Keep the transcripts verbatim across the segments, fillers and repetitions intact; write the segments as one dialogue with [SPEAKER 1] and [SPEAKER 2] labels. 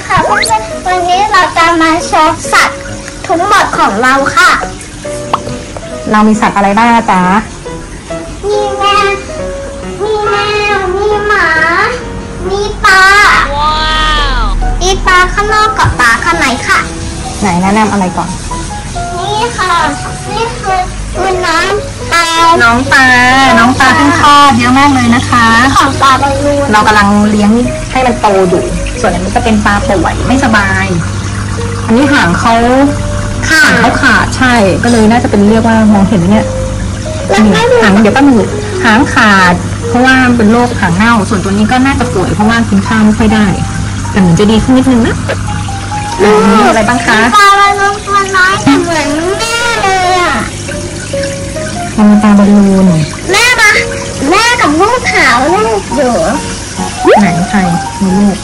[SPEAKER 1] ค่ะเพื่อนๆวันนี้เราจะมาโชว์สัตว์ทั้งหมดของเราค่ะ
[SPEAKER 2] เรามีสัตว์อะไรบ้างจ๊ะ
[SPEAKER 1] มีแมวมีแมวมีหมามีปลาว้าวมีปลาข้างนอกกับปลาข้างในค่ะ
[SPEAKER 2] ไหนแนะนำอะไรก่อน
[SPEAKER 1] นี่ค่ะนี่คือคือน้องปลา
[SPEAKER 2] น้องปลาน้องปลาเพิ่งคลอดเยอะมากเลยนะคะ
[SPEAKER 1] ของปลาบอลลูน
[SPEAKER 2] เรากำลังเลี้ยงให้มันโตอยู่ส่วนอันนี้จะเป็นปลาป่วยไม่สบายอันนี้หางเขาขาดเขาขาดใช่ก็เลยน่าจะเป็นเรียกว่ามองเห็นไหมเนี่ยหางเดี๋ยวก็มีหางขาดเพราะว่าเป็นโรคหางเน่าส่วนตัวนี้ก็น่าจะป่วยเพราะว่ากินข้าวไม่ค่อยได้แต่เหมือนจะดีขึ้นนิดนึงนะมีอะไรบ้างคะ
[SPEAKER 1] ปลาบอลลูนตัวน้อยเหมือนแม่เลยอ่ะ
[SPEAKER 2] มันปลาบอลลูน
[SPEAKER 1] แม่ปะแม่กับลูกขาวลูกอยู่
[SPEAKER 2] ไหนใครมีลูก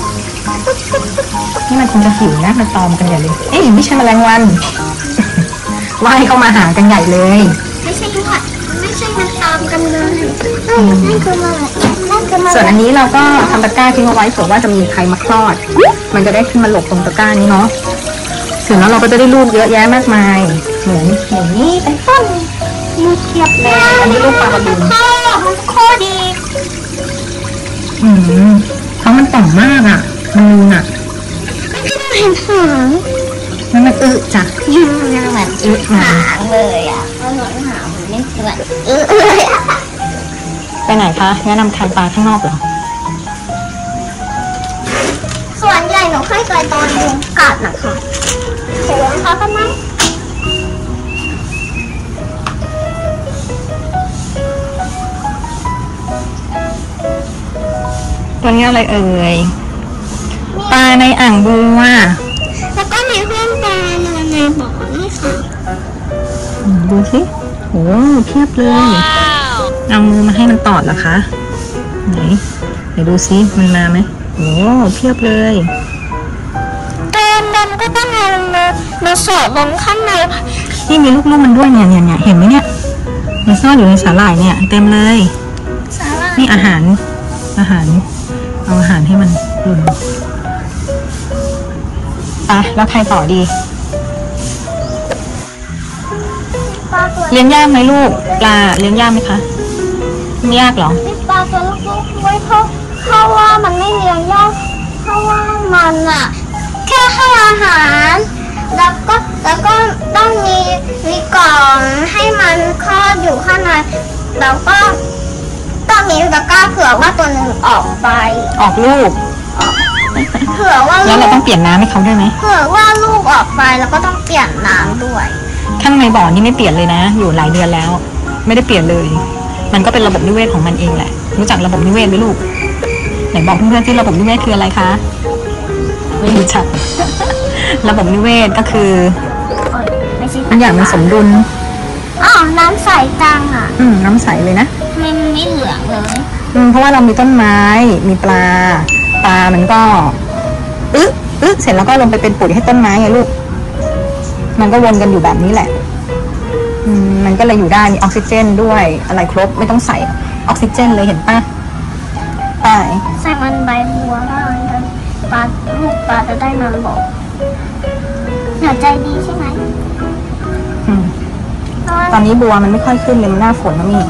[SPEAKER 2] นี่มันคงจะหิวนะมันตอมกันใหญ่เลยเอ๊ะไม่ใช่แมลงวันว่ายเข้ามาหากันใหญ่เลย
[SPEAKER 1] ไม่ใช่ค่ะไม่ใช่มันตามกันเลยนั่นคือมานั่นคือมา
[SPEAKER 2] ส่วนอันนี้เราก็ทำตะกร้าทิ้งเอาไว้เผื่อว่าจะมีใครมาคลอดมันจะได้ขึ้นมาหลบตรงตะกร้านี้เนาะถึงแล้วเราก็จะได้ลูกเยอะแยะมากมายเหมือนอย่างนี้เป็นต้น
[SPEAKER 1] มีเทียบเลย
[SPEAKER 2] อันนี้ลูกปลาบอลลูน
[SPEAKER 1] ข้อมันโคดี
[SPEAKER 2] อืมเขามันต่ำมากอ่ะมันนูนอ่ะ
[SPEAKER 1] เห็นหาง
[SPEAKER 2] มันมันอึจ้ะ
[SPEAKER 1] ยังเหมือนอึหางเลยอ่ะมันเหมือนหางมันไม่เหมือนอึเลยอ่ะ
[SPEAKER 2] ไปไหนคะแนะนำทานปลาข้างนอกเหรอ
[SPEAKER 1] ส่วนใหญ่หนูเคยไปตอนยุงกัดนะคะเห็นไหมคะป้าไม้
[SPEAKER 2] ตัวนี้อะไรเอ่ยปลาในอ่างบัว
[SPEAKER 1] แล้วก็มีเพื่อนปลาในบ่อนี่ค่ะ
[SPEAKER 2] ดูสิโอ้เพียบเลยเอามือมาให้มันตอดเหรอคะไหนไหนดูสิมันมาไหมโอ้เพียบเลย
[SPEAKER 1] เต็มดำก็ต้องเอามามาสอดลงข้างใน
[SPEAKER 2] นี่มีลูกๆมันด้วยเนี่ยเนี่ยเนี่ยเห็นไหมเนี่ยมันซ่อนอยู่ในสาหร่ายเนี่ยเต็มเลยนี่อาหารอาหารเอาอาหารให้มันหล่นไปแล้วใครต่อดีเลี้ยงยากไหมลูกปลาเลี้ยงยากไหมคะไม่ยากหรอ
[SPEAKER 1] ปลาตัวลูกๆไว้เพราะเพราะว่ามันไม่เลี้ยงยากเพราะว่ามันอะแค่ให้อาหารแล้วก็แล้วก็ต้องมีมีกล่องให้มันคลอดอยู่ข้างในแล้วก็ต้องมีตะกร้าเผื่อว่าตัวหนึ่งออกไป
[SPEAKER 2] ออกลูก
[SPEAKER 1] เผื่อว่า
[SPEAKER 2] แล้วเราต้องเปลี่ยนน้ำให้เขาด้วยไหม
[SPEAKER 1] เผื่อว่าลูกออกไปแล้วก็ต้องเปลี่ยนน้ำด้วย
[SPEAKER 2] ข้างในบ่อนี่ไม่เปลี่ยนเลยนะอยู่หลายเดือนแล้วไม่ได้เปลี่ยนเลยมันก็เป็นระบบนิเวศของมันเองแหละรู้จักระบบนิเวศไหมลูกไหนบอกเพื่อนๆที่ระบบนิเวศคืออะไรคะไม่รู้จักระบบนิเวศก็คือมันอย่างมันสมดุล
[SPEAKER 1] อ๋อน้ำใสจังอ่ะ
[SPEAKER 2] อืมน้ำใสเลยนะ
[SPEAKER 1] มันไม่เหลืองเลย
[SPEAKER 2] อืมเพราะว่าเรามีต้นไม้มีปลาปลามันก็อึ๊อึ๊เสร็จแล้วก็ลงไปเป็นปุ๋ยให้ต้นไม้ไงลูกมันก็วนกันอยู่แบบนี้แหละอืมมันก็เลยอยู่ได้มีออกซิเจนด้วยอะไรครบไม่ต้องใส่ออกซิเจนเลยเห็นป่ะใช่
[SPEAKER 1] ใส่มันใบบัวก็ปลาลูกปลาจะได้มันบอกหัวใจดีใช่ไหม
[SPEAKER 2] อืมตอนนี้บัวมันไม่ค่อยขึ้นเลยมันหน้าฝนนะมี่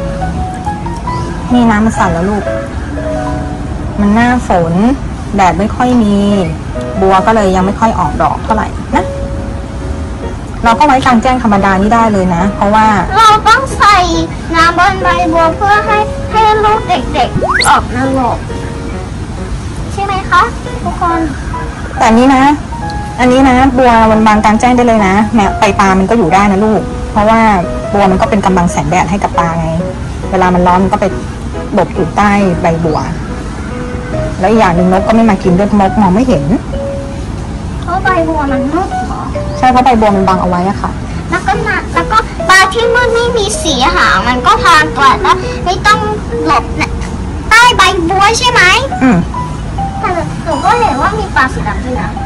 [SPEAKER 2] นี่น้ำมันสั่นแล้วลูกมันหน้าฝนแดดไม่ค่อยมีบัวก็เลยยังไม่ค่อยออกดอกเท่าไหร่นะเราก็ไว้กลางแจ้งธรรมดานี่ได้เลยนะเพราะว่า
[SPEAKER 1] เราต้องใส่น้ำบนใบบัวเพื่อให้ให้ลูกเด็กๆออกนรกใช่ไหมคะทุกคน
[SPEAKER 2] แต่นี้นะอันนี้นะบัวบนบางกลางแจ้งได้เลยนะแม้ไปปลามันก็อยู่ได้นะลูกเพราะว่าบัวมันก็เป็นกำบังแสงแดดให้กับปลาไงเวลามันร้อนมันก็ไปหลบอยู่ใต้ใบบัวแล้วอีกอย่างหนึ่งนกก็ไม่มากินด้วยนกมองไม่เห็น
[SPEAKER 1] เพราะใบบัวมันมืดเหรอ
[SPEAKER 2] ใช่เพราะใบบัวมันบังเอาไว้อะค่ะ
[SPEAKER 1] แล้วก็นะแล้วก็ปลาที่มืดไม่มีสีหางมันก็พางตัวแล้วไม่ต้องหลบใต้ใบบัวใช่ไหม
[SPEAKER 2] อืม
[SPEAKER 1] แต่หนูก็เห็นว่ามีปลาสีดำด้วยนะ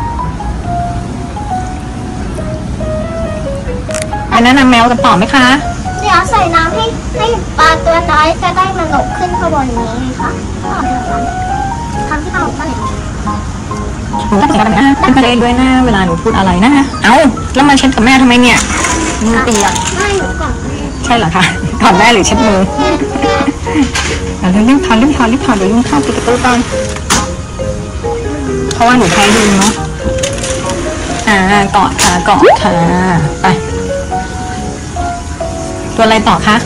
[SPEAKER 2] อันนั้นนำแมวจะตอบไหมคะ
[SPEAKER 1] เดี๋ยวใส่น้ำให้ให้ปลาตัวน้อยจะได้มันหลบขึ้นข้างบนนี้ไงคะทำที่เราทำที่เราทำ
[SPEAKER 2] หนูต้องเป็นอะไรนะเป็นประเด็นด้วยนะเวลาหนูพูดอะไรนะเอ้าแล้วมาเช็ดกับแม่ทำไมเนี่ยมือเปียก
[SPEAKER 1] ไม่หนูก่อน
[SPEAKER 2] ใช่เหรอคะก่อนแม่หรือเช็ดมือเดี๋ยวรีบทานรีบทานรีบทานเดี๋ยวยุ่งเข้าปิดประตูก่อนเพราะว่าหนูแพ้ยุงเนาะอ่ากอดค่ะกอดค่ะไปตัวอะไรต่อคะ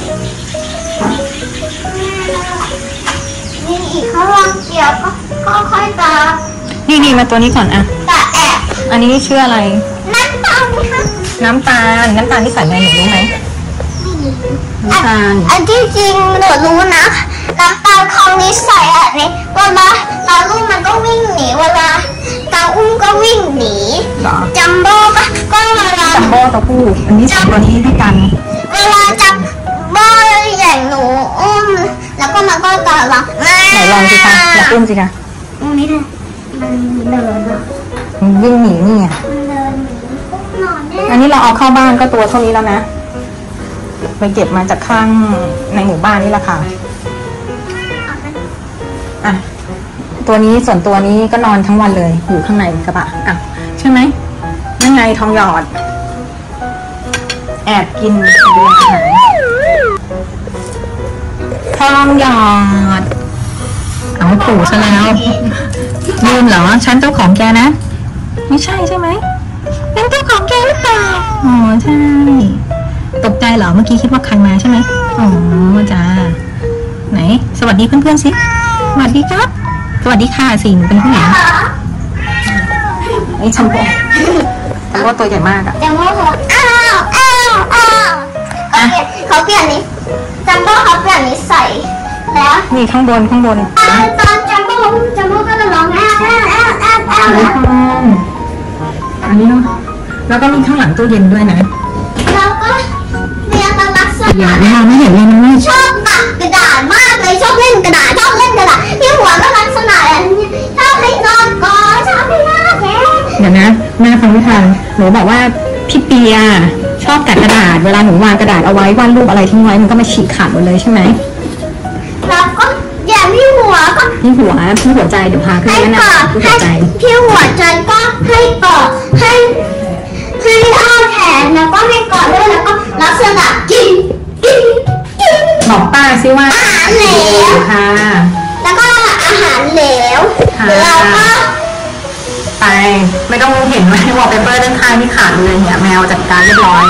[SPEAKER 1] นี่อีกข้างล่างเกี่ยวก็ก็ค่อยตา
[SPEAKER 2] นี่นี่มาตัวนี้ก่อนอะ
[SPEAKER 1] แต่แอบ
[SPEAKER 2] อันนี้ชื่ออะไร
[SPEAKER 1] นั่นตาไหมคะ
[SPEAKER 2] น้ำตาลน้ำตาลที่ใส่ในหนูรู้ไหมน้ำตาล
[SPEAKER 1] อันที่จริงหนูรู้นะน้ำตาลคองนี้ใส่อันนี้เวลาตาลูกมันก็วิ่งหนีเวลาตาอุ้มก็วิ่งหนี
[SPEAKER 2] เหรอ
[SPEAKER 1] จัมโบ้ก็ก็เวลา
[SPEAKER 2] จัมโบ้ตัวผู้อันนี้สองตัวนี้ด้วยกัน
[SPEAKER 1] เวลาจัมโบ้อย่างหนูอุ้มแล้วก็มันก็ตาลอง
[SPEAKER 2] ไหนลองสิคะอย่าอุ้มสิคะ
[SPEAKER 1] ตรงนี้เลยมันเดินอะ
[SPEAKER 2] มันวิ่งหนีนี่ไง
[SPEAKER 1] มันเดินหนีนอนแน่
[SPEAKER 2] อันนี้เราเอาเข้าบ้านก็ตัวเท่านี้แล้วนะไปเก็บมาจากข้างในหมู่บ้านนี่แหละค่ะอ่ะตัวนี้ส่วนตัวนี้ก็นอนทั้งวันเลยอยู่ข้างในกระบะอ่ะใช่ไหมนั่นไงทองหยอด แอบกินเดือนอาหารทองหยอดเอาปู่ซะแล้วลืมเหรอฉันเจ้าของแกนะไม่ใช่ใช่ไหมเป็นเจ้าของแกหรือเปล่าอ๋อใช่ตกใจเหรอเมื่อกี้คิดว่าใครมาใช่ไหมอ๋อจ้าไหนสวัสดีเพื่อนๆสิสวัสดีครับสวัสดีค่ะสิหนูเป็นผู้หญิงไอ้ชัมโบ้ชัมโบ้ตัวใหญ่มากอะ
[SPEAKER 1] จัมโบ้เขาอ้าวอ้าวอ้าวเขาเปลี่ยนนี้จัมโบ้เขาเปลี่ยนนิสัยแล้ว
[SPEAKER 2] นี่ข้างบนข้างบน
[SPEAKER 1] ตอนตอนจัมโบ้จัมโบ้ก็จะร้องอ้าวอ้าวอ้าวอ้าวอ้าว
[SPEAKER 2] อันนี้ข้างล่างอันนี้เนาะแล้วก็มีข้างหลังตู้เย็นด้วยนะ
[SPEAKER 1] แล้วก็เรียนลักษ
[SPEAKER 2] อย่า
[SPEAKER 1] ณะ
[SPEAKER 2] เราไม่เห็นเลยนะแม่
[SPEAKER 1] ชอบตัดกระดาษมากเลยชอบเล่นกระดาษชอบเล่นกระดาษที่หัวก็ลักษณะแบบนี้ชอบให้นอนก่อนชอบให้หน้าแก่
[SPEAKER 2] เดี๋ยวนะแม่ฟังไม่ทันหนูบอกว่าพี่เปียชอบกัดกระดาษเวลาหนูวางกระดาษเอาไว้วาดรูปอะไรทิ้งไว้มันก็มาฉีกขาดหมดเลยใช่ไหม
[SPEAKER 1] แล้วก็อย่างที่หัวก็
[SPEAKER 2] ที่หัวที่หัวใจเดี๋ยวพาขึ้น
[SPEAKER 1] ให้
[SPEAKER 2] แนะ
[SPEAKER 1] กอด
[SPEAKER 2] นำที่หั
[SPEAKER 1] ให้
[SPEAKER 2] วใจ
[SPEAKER 1] ที่หัวใจก็ให้กอดให้ให้อ้าแขนแล้วก็ให้กอดด้วยแล้วก็ลักษณะกินกินกิน
[SPEAKER 2] บอกป้าซิว่า
[SPEAKER 1] อาหารเหลว
[SPEAKER 2] ค่ะ
[SPEAKER 1] แล้วก็อาหารเหลว
[SPEAKER 2] ค่ะ
[SPEAKER 1] แล้วก็
[SPEAKER 2] ไปไม่ต้องเห็นไหมวอลเปเปอร์ด้านข้างที่ขาดเลยเนี่ยแมวจัดการเรียบร้อย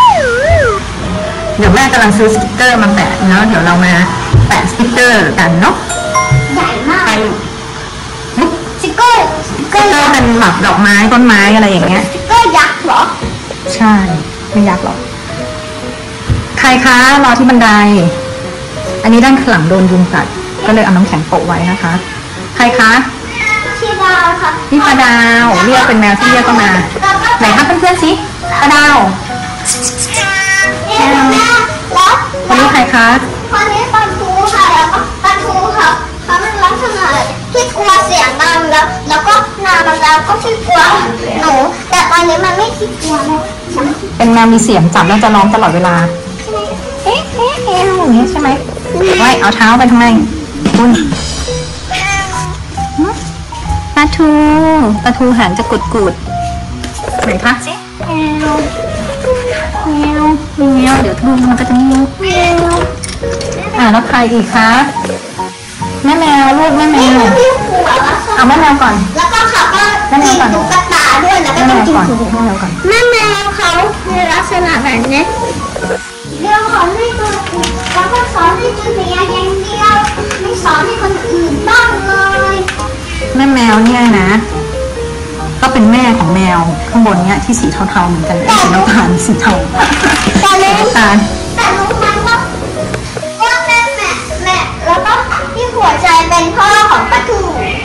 [SPEAKER 2] เดี๋ยวแม่กำลังซื้อสติ๊กเกอร์มาแปะแล้วเดี๋ยวเรามาแปะสติ๊กเกอร์กันเนาะ
[SPEAKER 1] ใหญ่มาก
[SPEAKER 2] ไป
[SPEAKER 1] สติ๊กเกอร์สติ๊กเก
[SPEAKER 2] ก็
[SPEAKER 1] อร์ยักษ์
[SPEAKER 2] เป็นแบบดอกไม้ต้นไม้อะไรอย่างเงี้ย
[SPEAKER 1] สติ๊กเกอร์ยักษ์เหรอ
[SPEAKER 2] ใช่ไม่ยากหรอกใครคะรอที่บันได อันนี้ด้านหลังโดนยุงกัดก็เลยเอาน้ำแข็งโปะไว้นะคะ ใครคะ
[SPEAKER 1] ที่ดาวค่ะ
[SPEAKER 2] นี่ปลาดาวเรียกเป็นแมวที่เรียกก็มา ไหนคะเพื่อนๆสิปลาดาว
[SPEAKER 1] เนี่ยแม่แล้ว
[SPEAKER 2] คนนี้ใครคะ
[SPEAKER 1] คนนี้ปลาทูค่ะแล้วก็ปลาทูค่ะเขาเป็นลักษณะที่กลัวเสียงดังแล้วแล้วก็นานแล้วก็ที่กลัวหนูแต่ตอนนี้มันไม่ที่กลัวแล้วใช่ไหม
[SPEAKER 2] เป็นแมวมีเสียงจับแล้วจะร้องตลอดเวลาเอ๊ะเอ๊ะเอ๊ะอย่างนี้ใช่ไหมไว้เอาเท้าไปทำไมคุณปลาทูปลาทูหางจะกุดกุดๆไหนคะแมวแมวแมวเดี๋ยวทูมันก็จะมีแมวอ่าแล้วใครอีกคะแม่แมวลูกแม่แม
[SPEAKER 1] นี่
[SPEAKER 2] ว
[SPEAKER 1] คือที่หัวแล้ว
[SPEAKER 2] เอาแม่แมวก่อน
[SPEAKER 1] แล้วก็เขาก็กินตุ๊กตาด้วยแล้วก็
[SPEAKER 2] แม่แม
[SPEAKER 1] ต้อง
[SPEAKER 2] ว
[SPEAKER 1] กิน
[SPEAKER 2] ก่อน
[SPEAKER 1] ถุง
[SPEAKER 2] แม่แมวก่อน
[SPEAKER 1] แม่แมวเขามีลักษณะแบบนี้เดี๋ยวขอให้ตัวแล้วก็สอนให้ตัวเมียอย่างเดียวไม่สอนให้คนอื่นบ้างเลย
[SPEAKER 2] แม่แมวเนี่ยนะ ก็เป็นแม่ของแมวข้างบนเนี้ยที่สีเทาๆเหมือนกันไอ้สีน้ำตาลสีเทา
[SPEAKER 1] แต่รู้
[SPEAKER 2] น้ำตาล
[SPEAKER 1] แต่รู้ไหมว่าว่าแม่แม่แม่แล้วก็ที่หัวใจเป็นพ่อของปลาทู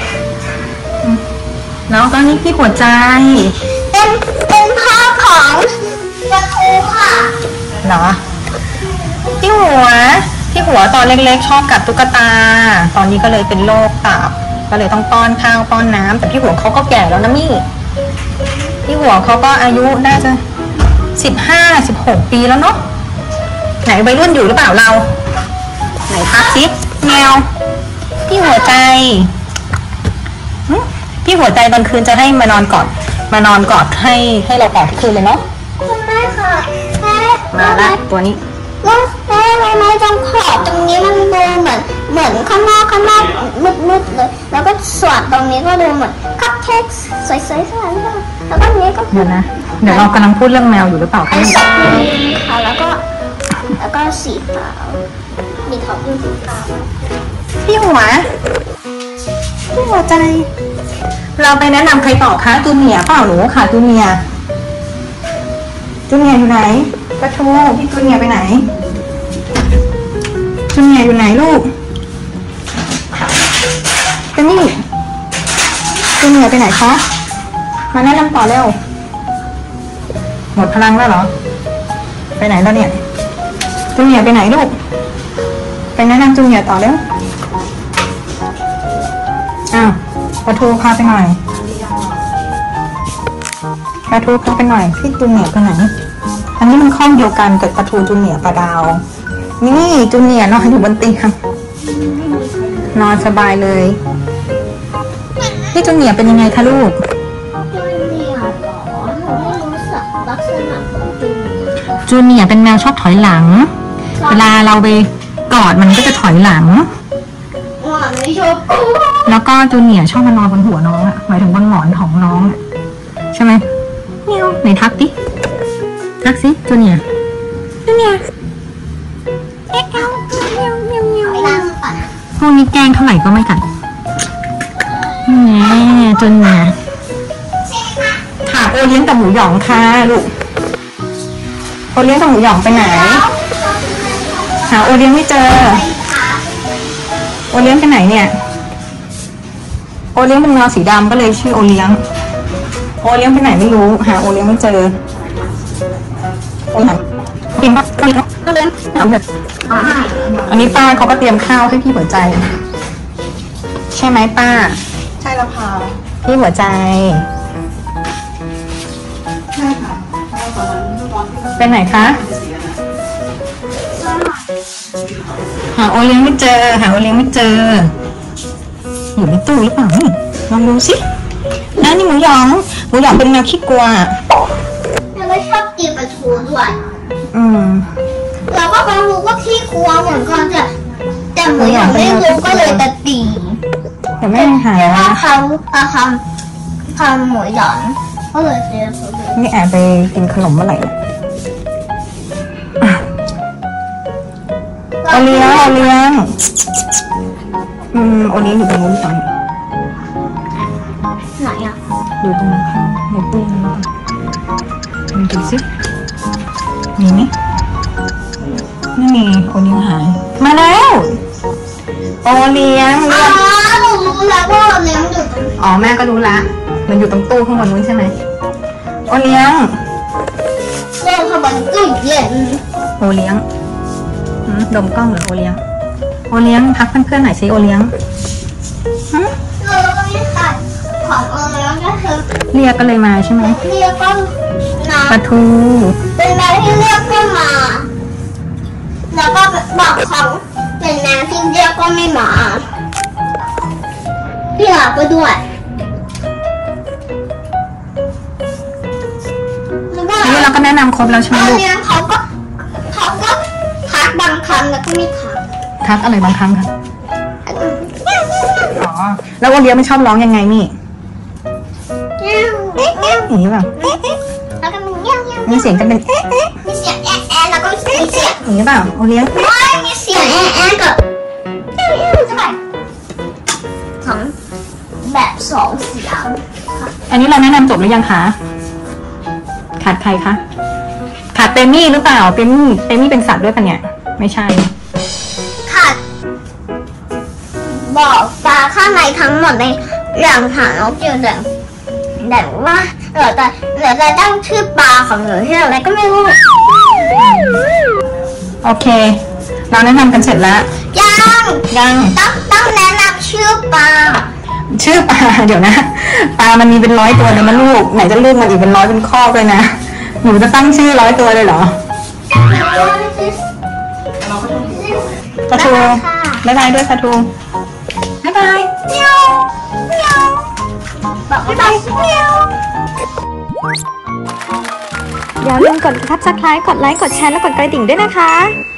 [SPEAKER 2] แล้วก็นี่พี่หัวใจ
[SPEAKER 1] เป็นเป็นพ่อของปลาทูค่ะ
[SPEAKER 2] เหรอพี่หัวพี่หัวตอนเล็กๆชอบกัดตุ๊กตา ตอนนี้ก็เลยเป็นโรคตับก็เลยต้องป้อนข้าวป้อนน้ำแต่พี่หัวเขาก็แก่แล้วนะมี่พี่หัวเขาก็อายุน่าจะสิบห้าสิบหกปีแล้วเนาะไหนวัยรุ่นอยู่หรือเปล่าเรา ไหนพักซิแมวพี่หัวใจหึพี่หัวหัวใจตอนคืนจะให้มานอนกอดมานอนกอดให้ให้เรากอดทุกคืนเลยเนาะ
[SPEAKER 1] คุณแม่ค่ะแม่
[SPEAKER 2] มาละตัวนี้
[SPEAKER 1] แล้วแม่แม่แม่ตรงขอบตรงนี้มันดูเหมือนเหมือนข้างนอกข้างนอกมืดๆเลยแล้วก็ส่วนตรงนี้ก็ดูเหมือนคัพเค้กสวยๆสวยๆแล้วก็นี้ก็
[SPEAKER 2] เดี๋ยวนะเดี๋ยวเรากำลังพูดเรื่องแมวอยู่หรือเปล่า
[SPEAKER 1] ไอ
[SPEAKER 2] คะ
[SPEAKER 1] ศครีมค่ะแล้วก็แล้วก็สีขาวมีท็อปปิ้งสีขาว
[SPEAKER 2] พี่หัวพี่หัวใจ เราไปแนะนำใครต่อคะจูเนียร์เปล่าหนูค่ะจูเนียร์จูเนียร์อยู่ไหนกระทูพี่จูเนียร์ไปไหนจูเนียร์อยู่ไหนลูกเจนนี่จูเนียร์ไปไหนคะมาแนะนำต่อเร็วหมดพลังแล้วเหรอไปไหนแล้วเนี่ยจูเนียร์ไปไหนลูกไปแนะนำจูเนียร์ต่อเร็วอ้าวปลาทูพาไปหน่อยปลาทูพาไปหน่อยพี่จูเนียร์ไปไหนอันนี้มันข้องเดียวกันกับปลาทูจูเนียร์ปลาดาวนี่จูเนียร์นอนอยู่บนเตียงนอนสบายเลยพี่จูเนียร์เป็นยังไงคะลูก
[SPEAKER 1] จูเนียร์เหรอหนูไม่รู้สักลักษณะของจูเนียร์
[SPEAKER 2] จูเนียร์เป็นแมวชอบถอยหลัง เวลาเราไปกอดมันก็จะถอยหลัง
[SPEAKER 1] หวานไม่ชอบ
[SPEAKER 2] แล้วก็จูเนียร์ชอบมานอนบนหัวน้องอะหมายถึงบนหมอนของน้องอะใช่ไหมเมียวไหนทักดิทักสิจูเนียร์จูเนียร์เอ๊ะเอ้าเมียวเมียวเมียว
[SPEAKER 1] ไปล้างมือก่อนนะ
[SPEAKER 2] พวกนี้แกล้งเท่าไหร่ก็ไม่กัดแหมจูเนียร์ถามโอเลี้ยงกับหมูหยองค่ะลูกโอเลี้ยงกับหมูหยองไปไหนหาโอเลี้ยงไม่เจอโอเลี้ยงไปไหนเนี่ยโอเลี้ยงเป็นแมวสีดำก็เลยชื่อโอเลี้ยงโอเลี้ยงไปไหนไม่รู้หาโอเลี้ยงไม่เจอโอเลี้ยงกินปะกินปะก็เลี้ยงเอาเถอะอันนี้ป้าเขาก็เตรียมข้าวให้พี่หัวใจใช่ไหมป้าใช่แล้วค่ะพี่หัวใจใช่ค่ะเป็นไหนคะหาโอเลี้ยงไม่เจอหาโอเลี้ยงไม่เจออยู่ในตู้หรือเปล่านี่ลองดูสินะนี่หมูหยองหมูหยองเป็นแมวขี้กลัว
[SPEAKER 1] แล้วก็ชอบกินปลาทูด้วย
[SPEAKER 2] อืม
[SPEAKER 1] แล้วก็ปลาทูก็ขี้กลัวเหมือนกันแต่แต่หมูหยองไม่รู้ก็เลยจะตี
[SPEAKER 2] แต่ไม่หา
[SPEAKER 1] แต่ว่าเขาเอาคำคำหมูหยองก็เลยเสียสุดเลย
[SPEAKER 2] นี่แอบไปกินขนมเมื่อไหร่เนี่ยโอเลี้ยงโอเลี้ยงอืมโอเลี้ยงอยู่ตรงนู้นตอน
[SPEAKER 1] ไหนอ่ะ
[SPEAKER 2] อยู่ตรงนั้นค่ะในตู้นี้ลองดูสิมีไหมไม่มีโอเลี้ยงหายมาแล้วโอเลี้ยง
[SPEAKER 1] อ๋อหนูรู้แล้วว่าเลี้ยงอยู่ตรงนี้
[SPEAKER 2] อ๋อแม่ก็รู้ละมันอยู่ตรงตู้ข้างบนนู้นใช่ไหมโอเลี้ยง
[SPEAKER 1] เรื่องขบวนตู้เย็น
[SPEAKER 2] โอเลี้ยงหืมดมกล้องเหรอโอเลี้ยงโอเลี้ยงทักเพื่อนๆหน่อยสิโอเลี้ยงหืม
[SPEAKER 1] เราก็ไม่ขาดของเออแล้วก็คือ
[SPEAKER 2] เรียกก็เลยมาใช่ไหม
[SPEAKER 1] เรียกก็มา
[SPEAKER 2] ปลาทู
[SPEAKER 1] เป็นแมวที่เรียกก็มา แล้วก็บอกเขาเป็นแมวที่เรียกก็ไม่มาพี่หลาก็ด้วยแล้วก็
[SPEAKER 2] อันนี้เราก็แนะนำครบแล้วใช่ไหม
[SPEAKER 1] ตอน
[SPEAKER 2] ลูก
[SPEAKER 1] นี้เขาก็เขาก็ทักบางครั้งแล้วก็ไม่ทัก
[SPEAKER 2] ทักอะไรบางครั้งคะอ๋อแล้วโอเลี้ยงไม่ชอบร้องยังไงนี่
[SPEAKER 1] เงี้ยวเอ๊ะเงี้ยว
[SPEAKER 2] อย่างนี้เปล่า
[SPEAKER 1] เอ๊ะเอ๊ะแล้วก็มีเงี้ยวเงี้ยว
[SPEAKER 2] มีเสียงจะเป็นเอ๊ะเอ๊ะ
[SPEAKER 1] มีเสียงแอะแอะแล้วก็มีเสียง
[SPEAKER 2] อย่างนี้เปล่าโอเลี้ยง
[SPEAKER 1] โอ้ยมีเสียงแอะแอะกับใช่ไหมสองแบบสองเสียง
[SPEAKER 2] อันนี้เราแนะนำจบหรือยังคะขาดใครคะขาดเปมี่หรือเปล่าเปมี่เปมี่เป็นสัตว์ด้วยปะเนี่ยไม่ใช่
[SPEAKER 1] ค่ะบอกปลาข้างในทั้งหมดในหลังฐานนกเจียวแต่แต่ว่าเหลือแต่เหลือแต่ตั้งชื่อปลาของหนูที่อะไรก็ไม่รู้
[SPEAKER 2] โอเค เราแนะนำกันเสร็จแล้ว
[SPEAKER 1] ยัง
[SPEAKER 2] ยัง
[SPEAKER 1] ต้องต้องแนะนำชื่อปลา
[SPEAKER 2] ชื่อปลา เดี๋ยวนะปลามันมีเป็นร้อยตัวเลยมันลูกไหนจะลูกมันอีกเป็นร้อยเป็นคอกเลยนะหนูจะตั้งชื่อร้อยตัวเลยเหรอปลาทูบ๊ายบายด้วยปลาทูบ๊ายบาย
[SPEAKER 1] เมียวเมียวบอกบ๊ายบายเมียว
[SPEAKER 3] อย่าลืมกด ซับสไครบ์ กดไลค์ กดแชร์ และกดกระดิ่งด้วยนะคะ